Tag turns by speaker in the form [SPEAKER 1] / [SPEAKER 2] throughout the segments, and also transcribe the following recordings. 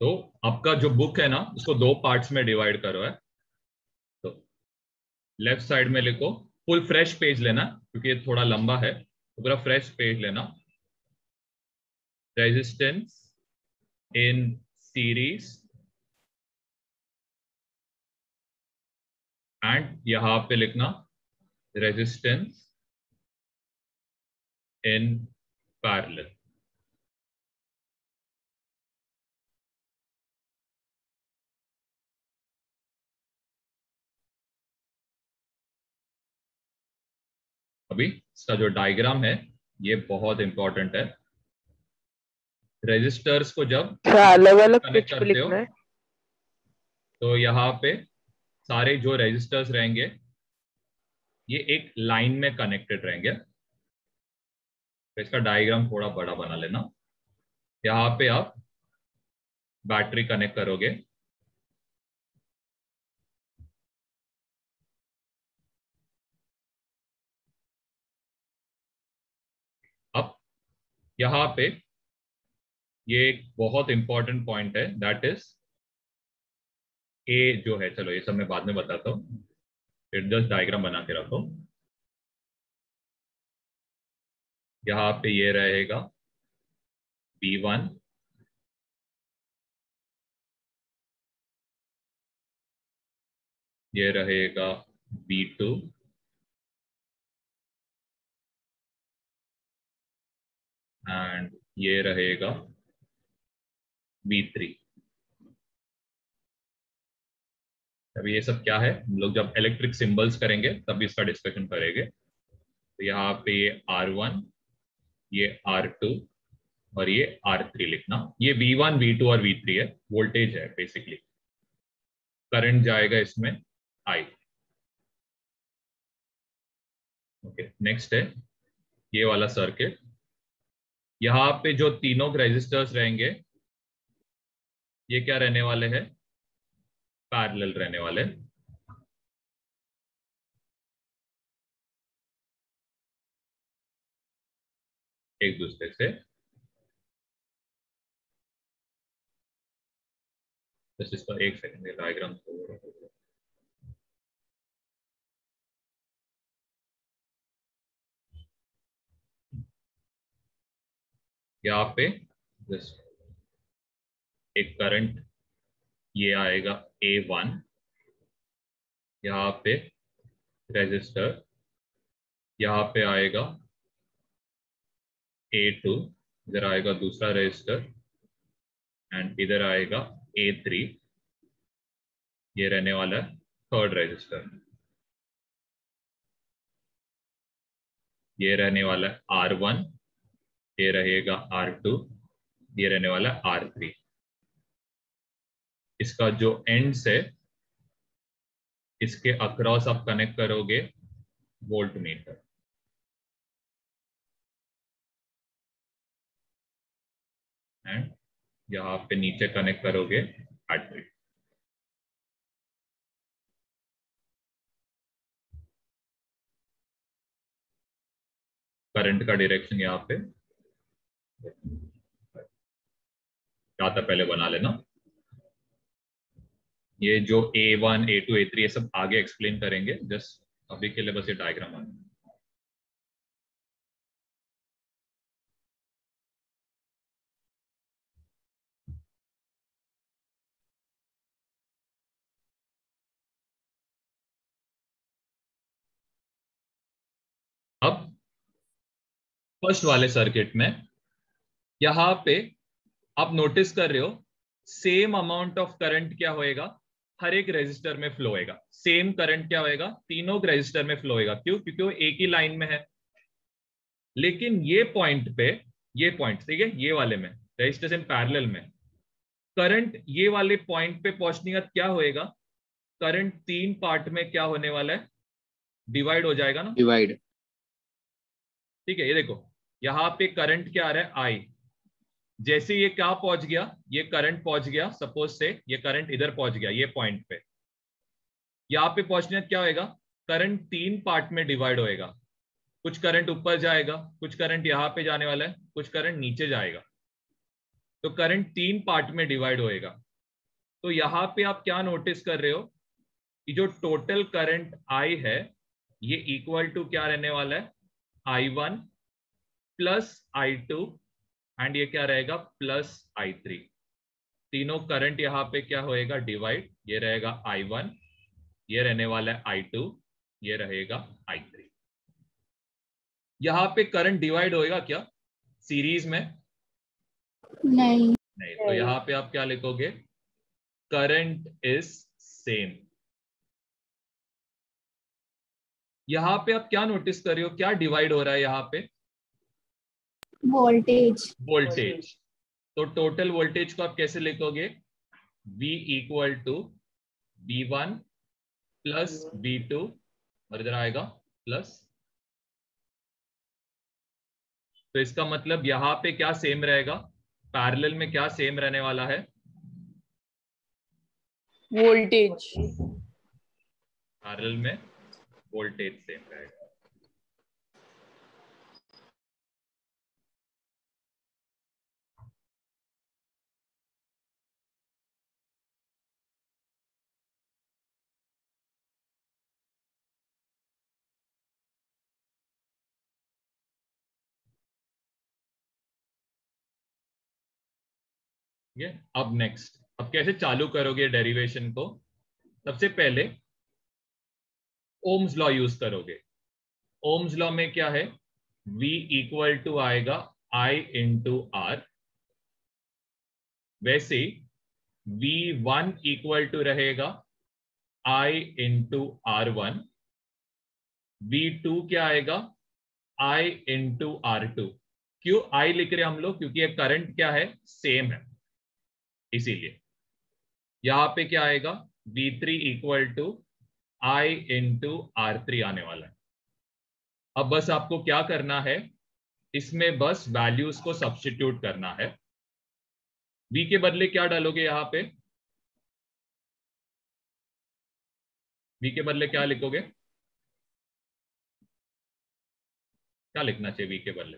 [SPEAKER 1] तो आपका जो बुक है ना उसको दो पार्ट्स में डिवाइड करो है। तो लेफ्ट साइड में लिखो, फुल फ्रेश पेज लेना क्योंकि ये थोड़ा लंबा है, तो पूरा फ्रेश पेज लेना। रेजिस्टेंस इन सीरीज एंड यहां पे लिखना रेजिस्टेंस इन पैरेलल। अभी इसका जो डायग्राम है ये बहुत इंपॉर्टेंट है। रेजिस्टर्स को जब
[SPEAKER 2] अच्छा, अलग अलग
[SPEAKER 1] कनेक्ट
[SPEAKER 2] पेज पे
[SPEAKER 1] करते हो
[SPEAKER 2] लिखना है?
[SPEAKER 1] तो यहाँ पे सारे जो रेजिस्टर्स रहेंगे ये एक लाइन में कनेक्टेड रहेंगे। तो इसका डायग्राम थोड़ा बड़ा बना लेना। यहाँ पे आप बैटरी कनेक्ट करोगे, अब यहाँ पे ये एक बहुत इंपॉर्टेंट पॉइंट है, दैट इज ए जो है, चलो ये सब मैं बाद में बताता हूँ, फिर जस्ट डायग्राम बना के रखो। यहाँ पे ये रहेगा V1, ये रहेगा V2 एंड ये रहेगा V3। अभी ये सब क्या है, हम लोग जब इलेक्ट्रिक सिंबल्स करेंगे तब इसका डिस्कशन करेंगे। तो यहाँ पे ये R1, ये R2 और ये R3 लिखना। ये V1, V2 और V3 है, वोल्टेज है बेसिकली। करंट जाएगा इसमें I। ओके, नेक्स्ट है ये वाला सर्किट। यहाँ पे जो तीनों रेजिस्टर्स रहेंगे ये क्या रहने वाले हैं, पैरेलल रहने वाले। एक दूसरे से। बस इसका एक सेकंड डायग्राम। यहाँ पे एक करंट ये आएगा A1, यहाँ पे रेजिस्टर, यहाँ पे आएगा A2, इधर आएगा दूसरा रेजिस्टर एंड इधर आएगा A3, ये रहने वाला है थर्ड रेजिस्टर। ये रहने वाला है R1, ये रहेगा R2, ये रहने वाला है R3। इसका जो एंड्स है इसके अक्रॉस आप कनेक्ट करोगे वोल्ट मीटर एंड यहाँ पे नीचे कनेक्ट करोगे बैटरी। करंट का डायरेक्शन यहाँ पे क्या था पहले बना लेना। ये जो A1, A2, A3 ये सब आगे एक्सप्लेन करेंगे, जस्ट अभी के लिए बस ये डायग्राम आना। अब फर्स्ट वाले सर्किट में यहां पे आप नोटिस कर रहे हो सेम अमाउंट ऑफ करंट क्या होएगा, हर एक रेजिस्टर में फ्लो होएगा। सेम करंट क्या होएगा, तीनों रेजिस्टर में फ्लो होएगा। क्यों? क्योंकि वो एक ही लाइन में है। लेकिन ये पॉइंट पे, ये पॉइंट ठीक है, ये वाले में रेजिस्टर्स इन पैरेलल में करंट ये वाले पॉइंट पे पहुंचने का क्या होएगा, करंट तीन पार्ट में क्या होने वाला है, डिवाइड हो जाएगा ना।
[SPEAKER 2] डिवाइड।
[SPEAKER 1] ठीक है, ये देखो यहाँ पे करंट क्या आ रहा है, आई। जैसे ये क्या पहुंच गया, ये करंट पहुंच गया, सपोज से ये करंट इधर पहुंच गया ये पॉइंट पे, यहाँ पे पहुंचने क्या होएगा, करंट तीन पार्ट में डिवाइड होएगा। कुछ करंट ऊपर जाएगा, कुछ करंट यहाँ पे जाने वाला है, कुछ करंट नीचे जाएगा। तो करंट 3 पार्ट में डिवाइड होएगा। तो यहां पे आप क्या नोटिस कर रहे हो कि जो टोटल करंट I है ये इक्वल टू क्या रहने वाला है, I1 प्लस I2 एंड ये क्या रहेगा, प्लस I3। तीनों करंट यहाँ पे क्या होएगा, डिवाइड। ये रहेगा I1, ये रहने वाला है I2, ये रहेगा I3। यहाँ पे करंट डिवाइड होएगा क्या सीरीज में? नहीं। तो यहाँ पे आप क्या लिखोगे, करंट इज सेम। यहाँ पे आप क्या नोटिस कर रहे हो, क्या डिवाइड हो रहा है यहाँ पे? वोल्टेज। तो टोटल वोल्टेज को आप कैसे लिखोगे, V equal to V1 plus V2 और इधर आएगा प्लस। तो इसका मतलब यहां पे क्या सेम रहेगा, पैरेलल में क्या सेम रहने वाला है,
[SPEAKER 2] वोल्टेज।
[SPEAKER 1] पैरेलल में वोल्टेज सेम रहेगा। ये अब नेक्स्ट, अब कैसे चालू करोगे डेरिवेशन को? सबसे पहले ओम्स लॉ यूज करोगे। ओम्स लॉ में क्या है, V इक्वल टू आएगा I इंटू R। वैसे V1 इक्वल टू रहेगा I इंटू R1। V2 क्या आएगा, I इंटू R2। क्यों I लिख रहे हम लोग, क्योंकि ये करंट क्या है, सेम है, इसीलिए। यहां पे क्या आएगा, V3 equal to I into R3 आने वाला है। अब बस आपको क्या करना है, इसमें बस वैल्यूज को सब्स्टिट्यूट करना है। V के बदले क्या डालोगे यहां पे, V के बदले क्या लिखोगे, क्या लिखना चाहिए V के बदले?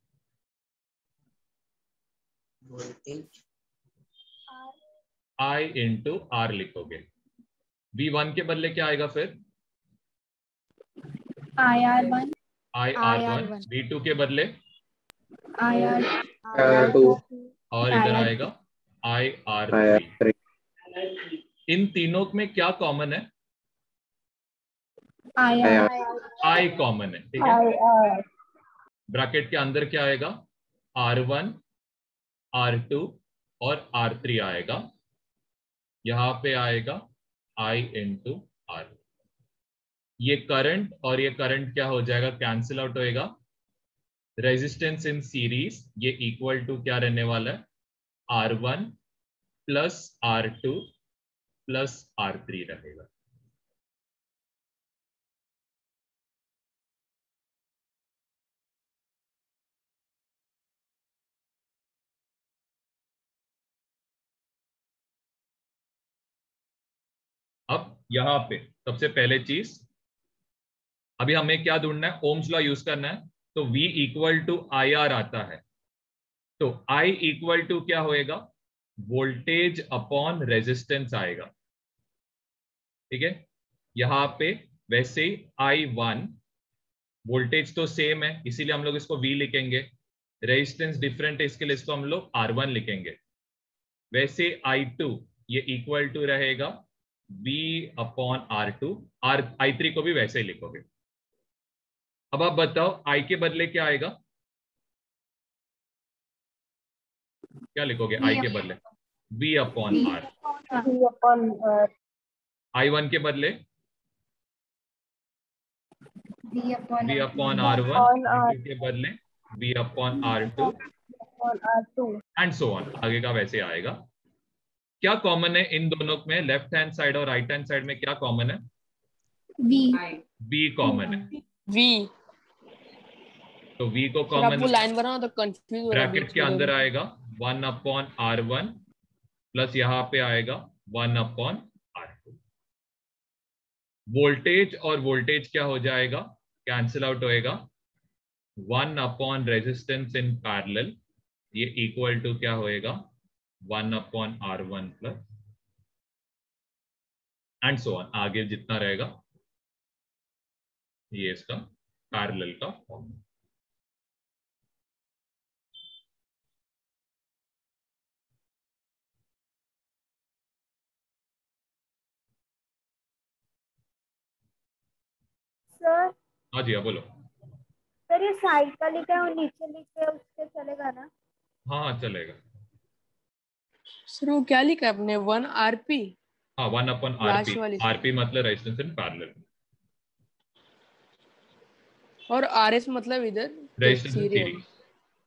[SPEAKER 1] I इंटू R लिखोगे। V1 के बदले क्या आएगा फिर,
[SPEAKER 3] IR1।
[SPEAKER 1] V2 के बदले
[SPEAKER 3] IR2।
[SPEAKER 1] और इधर आएगा IR3। इन तीनों में क्या कॉमन है, I कॉमन है, ठीक है। ब्रैकेट के अंदर क्या आएगा, R1 R2 और R3 आएगा। यहां पे आएगा I इंटू R। ये करंट और ये करंट क्या हो जाएगा, कैंसिल आउट होएगा। रेजिस्टेंस इन सीरीज ये इक्वल टू क्या रहने वाला है, R1 plus R2 plus R3 रहेगा। अब यहां पे सबसे पहले चीज, अभी हमें क्या ढूंढना है, ओम्स लॉ यूज करना है। तो V इक्वल टू IR आता है, तो I इक्वल टू क्या होएगा, वोल्टेज अपॉन रेजिस्टेंस आएगा, ठीक है। यहां पे वैसे I1 वोल्टेज तो सेम है, इसीलिए हम लोग इसको V लिखेंगे। रेजिस्टेंस डिफरेंट है, इसके लिए इसको हम लोग R1 लिखेंगे। वैसे I2 ये इक्वल टू रहेगा V अपॉन R2। I3 को भी वैसे ही लिखोगे। अब आप बताओ I के बदले क्या आएगा, क्या लिखोगे I के बदले, V अपॉन R। I1 के बदले V अपॉन R1, I2 के बदले V upon R2 and so on, आगे का वैसे आएगा। क्या कॉमन है इन दोनों में, लेफ्ट हैंड साइड और राइट हैंड साइड में क्या कॉमन है, V कॉमन है।
[SPEAKER 2] V।
[SPEAKER 1] तो V को कॉमन,
[SPEAKER 2] लाइन बनाओ तो कंफ्यूज हो रहा है,
[SPEAKER 1] ब्रैकेट के अंदर आएगा 1 अपॉन R1 प्लस यहां पे आएगा 1 अपॉन R2। वोल्टेज और वोल्टेज क्या हो जाएगा, कैंसिल आउट होएगा। 1 अपॉन रेजिस्टेंस इन पैरेलल ये इक्वल टू क्या होएगा, 1/R1 plus and so on, आगे जितना रहेगा ये इसका पैरेलल का फॉर्म।
[SPEAKER 3] सर
[SPEAKER 1] हाँ जी, हाँ बोलो।
[SPEAKER 3] सर ये साइड का लिखा है और नीचे लिखा है उससे चलेगा ना?
[SPEAKER 1] हाँ चलेगा।
[SPEAKER 2] सर वो क्या लिखा है आपने 1 RP?
[SPEAKER 1] हाँ 1/RP।
[SPEAKER 2] लास्ट वाली
[SPEAKER 1] आरपी मतलब रेजिस्टेंस इन पैरेलल,
[SPEAKER 2] और RS मतलब इधर
[SPEAKER 1] resistance in
[SPEAKER 2] serial.
[SPEAKER 1] Series.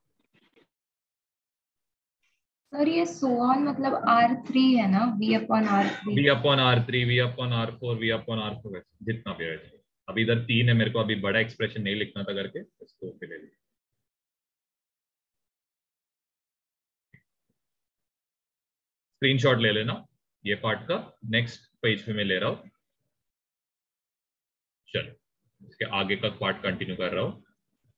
[SPEAKER 4] Sir ये सोन मतलब R3 है ना, V/R3।
[SPEAKER 1] V/R3, V/R4, V/R4, जितना भी है। अभी इधर 3 है, मेरे को अभी बड़ा एक्सप्रेशन नहीं लिखना था करके इसको फिर ले लिया। स्क्रीनशॉट ले लेना ये पार्ट का, नेक्स्ट पेज पे मैं ले रहा हूं। चलो इसके आगे का पार्ट कंटिन्यू कर रहा हूं।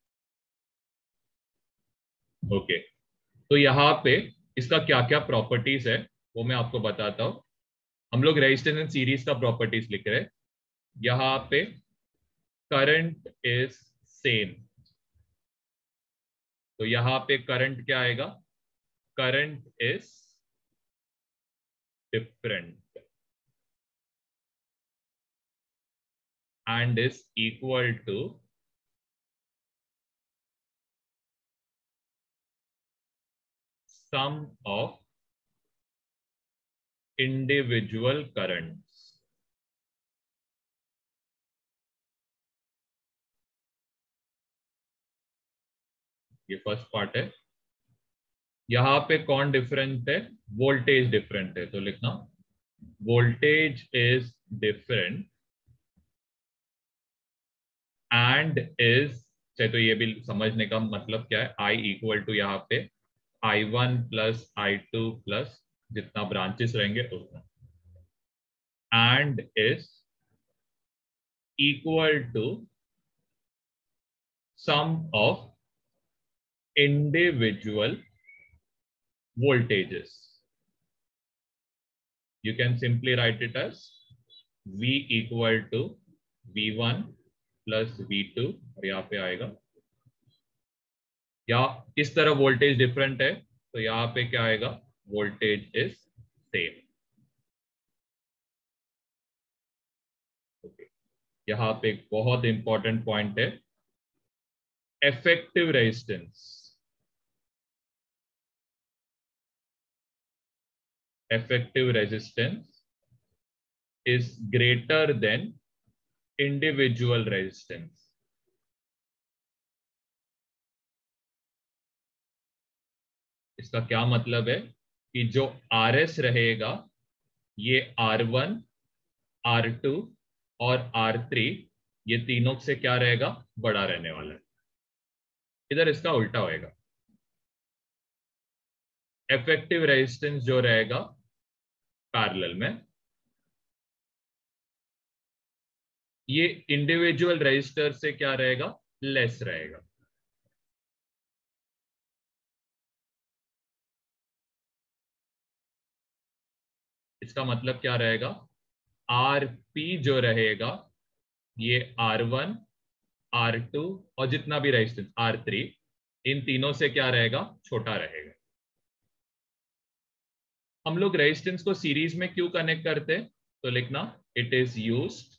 [SPEAKER 1] ओके, तो यहाँ पे इसका क्या क्या प्रॉपर्टीज है वो मैं आपको बताता हूं। हम लोग रेजिस्टेंस एंड सीरीज का प्रॉपर्टीज लिख रहे हैं। यहाँ पे करंट इज सेम, तो यहाँ पे करंट क्या आएगा? Current is different and is equal to sum of individual currents। ये फर्स्ट पार्ट है। यहां पे कौन डिफरेंट है? वोल्टेज डिफरेंट है, तो लिखना voltage is different and is, चाहे तो ये भी समझने का मतलब क्या है, I इक्वल टू यहाँ पे I1 प्लस I2 प्लस जितना ब्रांचेस रहेंगे उतना, and is equal to sum of individual voltages। You can simply write it as V equal to V1 plus V2, और यहाँ पे आएगा, या इस तरह वोल्टेज डिफरेंट है तो यहाँ पे क्या आएगा? Voltage is same. ओके, यहाँ पे एक बहुत इंपॉर्टेंट पॉइंट है, effective resistance। Effective resistance is greater than individual resistance। इसका क्या मतलब है कि जो RS रहेगा ये R1, R2 और R3 ये तीनों से क्या रहेगा? बड़ा रहने वाला है। इधर इसका उल्टा होएगा, इफेक्टिव रेजिस्टेंस जो रहेगा पैरेलल में, ये इंडिविजुअल रेजिस्टर से क्या रहेगा? लेस रहेगा। इसका मतलब क्या रहेगा? आरपी जो रहेगा ये R1, R2 और जितना भी रेजिस्टेंस R3, इन तीनों से क्या रहेगा? छोटा रहेगा। हम लोग रेजिस्टेंस को सीरीज में क्यों कनेक्ट करते हैं? तो लिखना it is used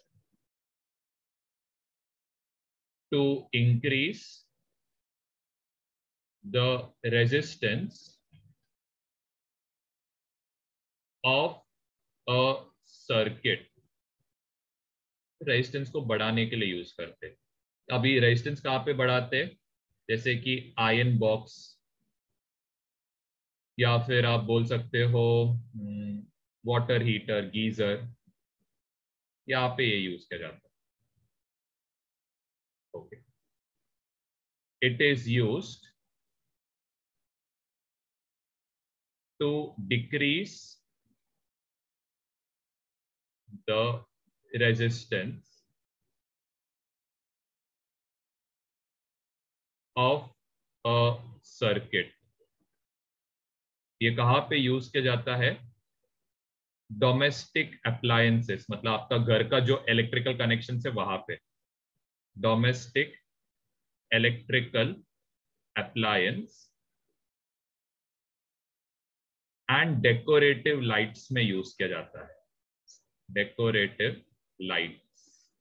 [SPEAKER 1] to increase the resistance of a circuit. Resistance को बढ़ाने के लिए यूज करते हैं। अभी रेजिस्टेंस कहाँ पे बढ़ाते हैं? जैसे कि आयरन बॉक्स, या फिर आप बोल सकते हो वाटर हीटर, गीजर, यहाँ पे ये यूज किया जाता है। Okay, it is used to decrease the resistance of a circuit। ये कहाँ पे यूज किया जाता है? डोमेस्टिक अप्लायंसेस, मतलब आपका घर का जो इलेक्ट्रिकल कनेक्शन है वहां पे। Domestic electrical appliance and decorative lights में यूज किया जाता है। Decorative lights.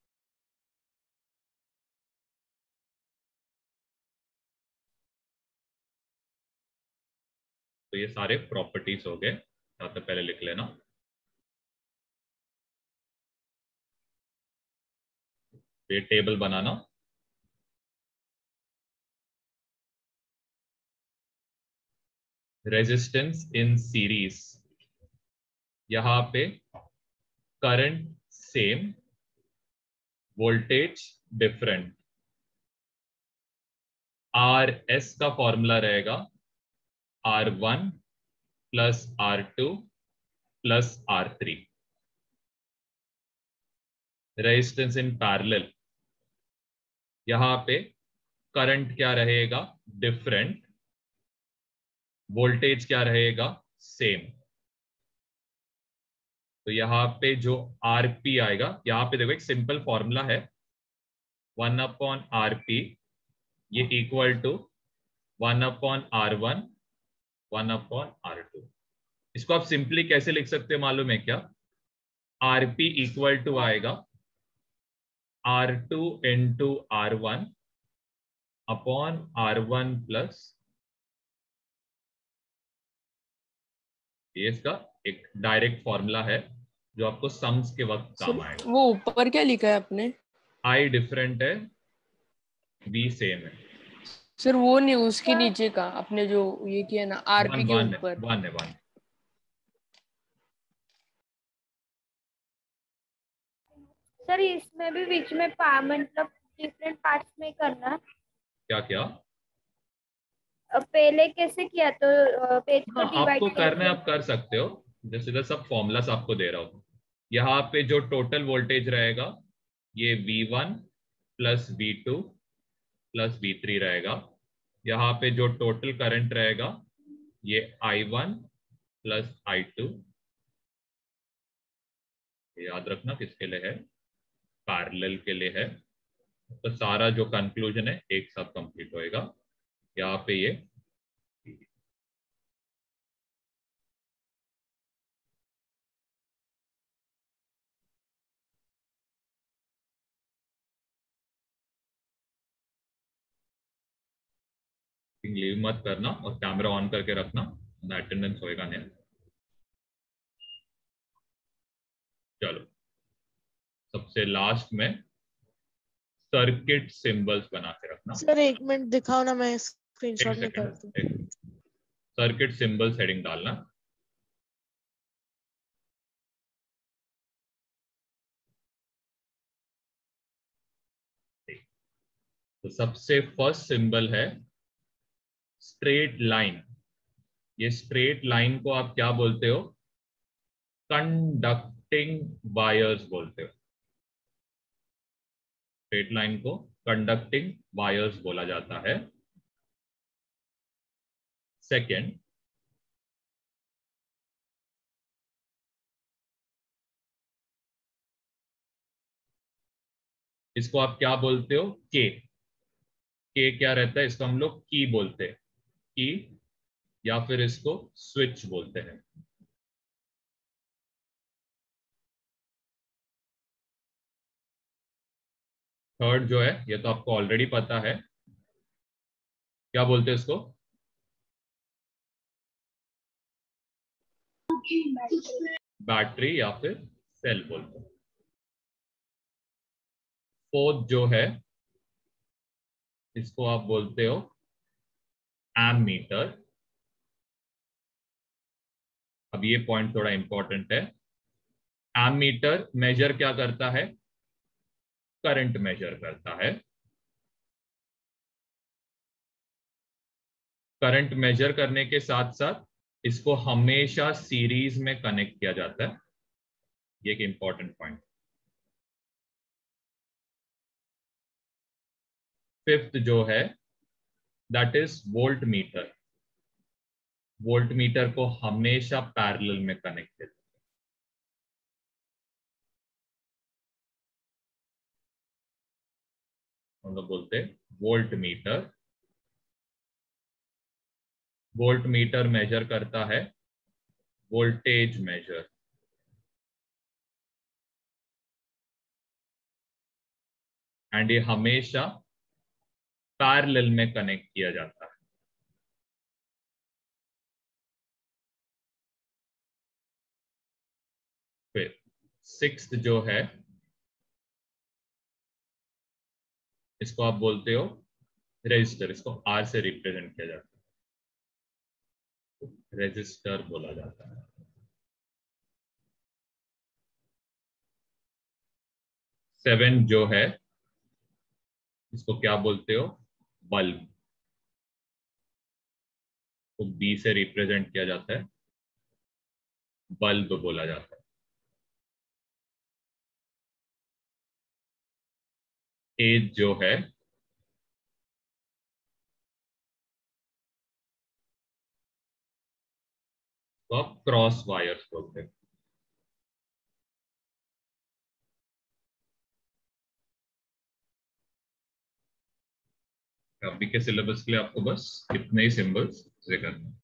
[SPEAKER 1] तो ये सारे प्रॉपर्टीज हो गए, तो पहले लिख लेना। ये टेबल बनाना। रेजिस्टेंस इन सीरीज, यहां पे current same, voltage different. R S का फॉर्मूला रहेगा R1 plus R2 plus R3। Resistance in parallel, यहां पे करंट क्या रहेगा? डिफरेंट। वोल्टेज क्या रहेगा? सेम। तो यहां पे जो आरपी आएगा, यहां पे देखो एक सिंपल फॉर्मूला है, 1/RP ये इक्वल टू 1/R1 1/R2। इसको आप सिंपली कैसे लिख सकते हो मालूम है क्या? आरपी इक्वल टू आएगा R2 into R1 upon R1 plus, ये इसका एक डायरेक्ट फॉर्मूला है जो आपको सम्स के वक्त काम
[SPEAKER 2] सर
[SPEAKER 1] आएगा।
[SPEAKER 2] वो ऊपर क्या लिखा है आपने?
[SPEAKER 1] आई डिफरेंट है, बी सेम है।
[SPEAKER 2] सर वो नहीं, उसके नीचे का आपने जो ये किया ना,
[SPEAKER 1] वन
[SPEAKER 2] आरपी के
[SPEAKER 1] वन
[SPEAKER 2] ऊपर।
[SPEAKER 1] वन है वन।
[SPEAKER 3] सर इसमें भी बीच में मतलब डिफरेंट पार्ट्स में करना।
[SPEAKER 1] क्या क्या?
[SPEAKER 3] पहले कैसे किया तो पेज को
[SPEAKER 1] हाँ,
[SPEAKER 3] डिवाइड
[SPEAKER 1] आपको करना है
[SPEAKER 3] करके।
[SPEAKER 1] आप कर सकते हो। जैसे इधर सब फॉर्मूलास आपको दे रहा हूँ। यहाँ पे जो टोटल वोल्टेज रहेगा ये V1 plus V2 plus V3 रहेगा। यहाँ पे जो टोटल करंट रहेगा ये I1 प्लस I2। याद रखना किसके लिए है? पैरेलल के लिए है। तो सारा जो कंक्लूजन है एक साथ कंप्लीट होएगा। यहाँ पे ये लीव मत करना और कैमरा ऑन करके रखना, ना अटेंडेंस होएगा नहीं। चलो, सबसे लास्ट में सर्किट सिंबल्स बना के रखना।
[SPEAKER 5] सर 1 मिनट दिखाओ ना, मैं
[SPEAKER 1] एक
[SPEAKER 5] स्क्रीनशॉट निकालती हूँ।
[SPEAKER 1] सेकंड, सर्किट सिंबल्स हेडिंग डालना। तो सबसे फर्स्ट सिंबल है स्ट्रेट लाइन। ये स्ट्रेट लाइन को आप क्या बोलते हो? कंडक्टिंग वायर्स बोलते हो। स्ट्रेट लाइन को कंडक्टिंग वायर्स बोला जाता है। सेकेंड, इसको आप क्या बोलते हो? के। के क्या रहता है? इसको हम लोग की बोलते हैं, की, या फिर इसको स्विच बोलते हैं। थर्ड जो है ये तो आपको ऑलरेडी पता है, क्या बोलते हैं इसको? बैटरी या फिर सेल बोलते हैं। फोर्थ जो है इसको आप बोलते हो एमीटर। अब ये पॉइंट थोड़ा इंपॉर्टेंट है। एमीटर मेजर क्या करता है? करंट मेजर करता है। करंट मेजर करने के साथ साथ इसको हमेशा सीरीज में कनेक्ट किया जाता है। ये एक इंपॉर्टेंट पॉइंट। फिफ्थ जो है that is volt meter. Volt meter को हमेशा पैरेलल में कनेक्टेड, हम लोग बोलते volt meter. Volt meter measure करता है वोल्टेज मेजर, एंड ये हमेशा पैरेलल में कनेक्ट किया जाता है। फिर सिक्स्थ जो है, इसको आप बोलते हो रेजिस्टर, इसको आर से रिप्रेजेंट किया जाता है, रेजिस्टर बोला जाता है। सेवन जो है, इसको क्या बोलते हो, बल्ब, तो बी से रिप्रेजेंट किया जाता है, बल्ब बोला जाता है। एज जो है, तो आप क्रॉस वायर्स बोलते हैं। अभी के सिलेबस के लिए आपको बस इतने ही सिंबल्स करना है।